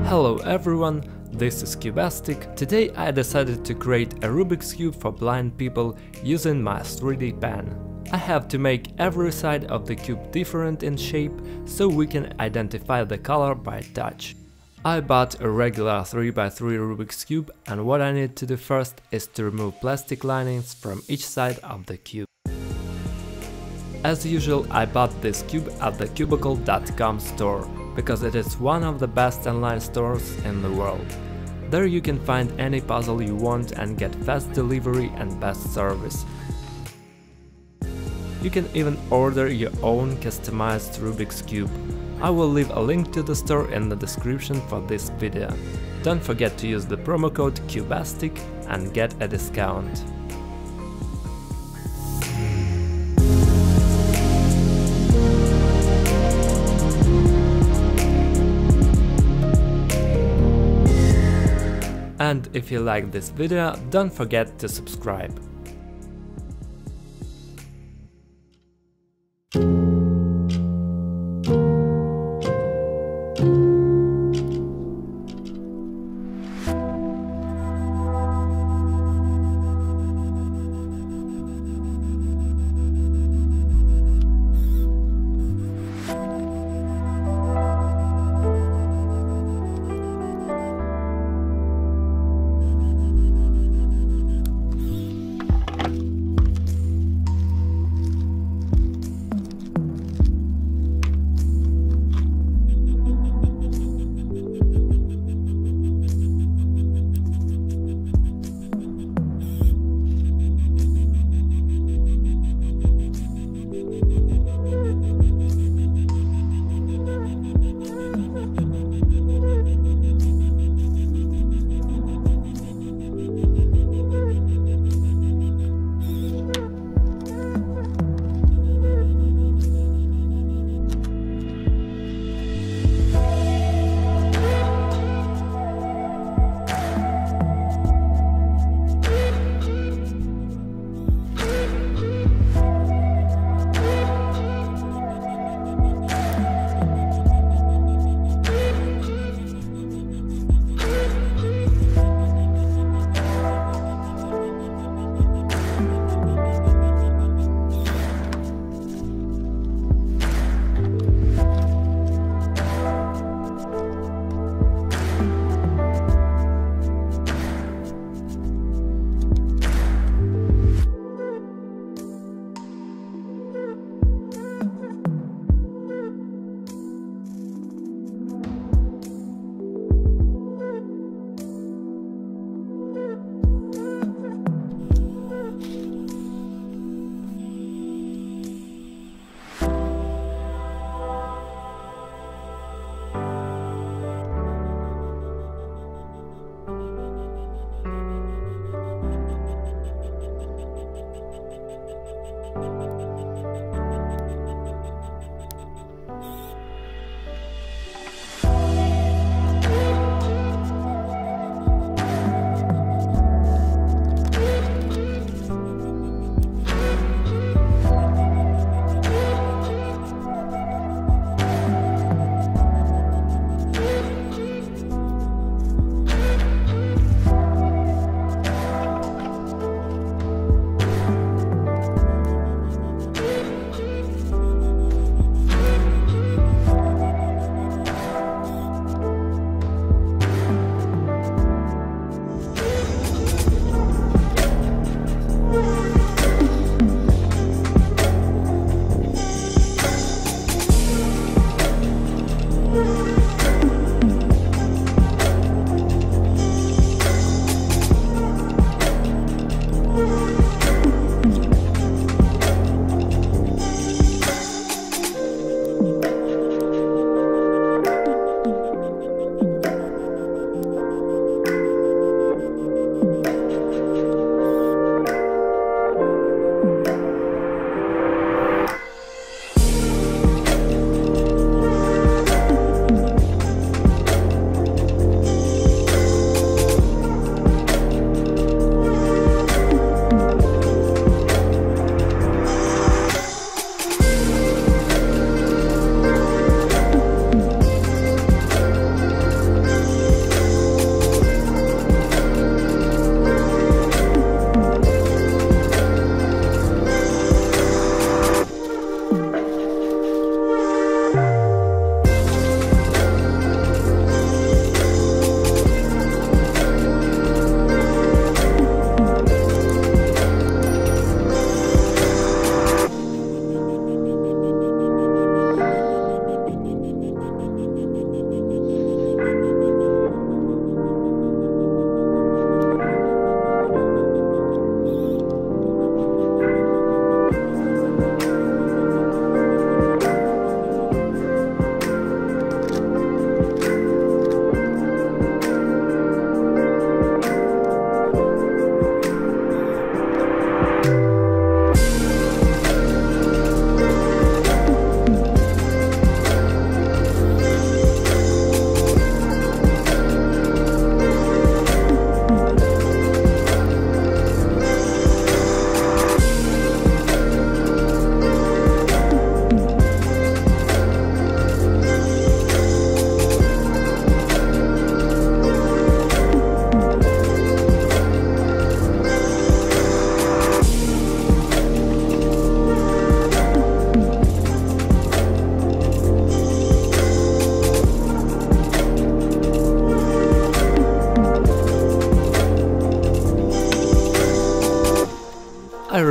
Hello everyone, this is Cubastic. Today I decided to create a Rubik's Cube for blind people using my 3D pen. I have to make every side of the cube different in shape, so we can identify the color by touch. I bought a regular 3x3 Rubik's Cube, and what I need to do first is to remove plastic linings from each side of the cube. As usual, I bought this cube at the cubicle.com store, because it is one of the best online stores in the world. There you can find any puzzle you want and get fast delivery and best service. You can even order your own customized Rubik's Cube. I will leave a link to the store in the description for this video. Don't forget to use the promo code Cubastic and get a discount. And if you like this video, don't forget to subscribe.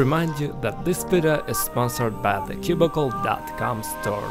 remind you that this video is sponsored by the cubicle.com store.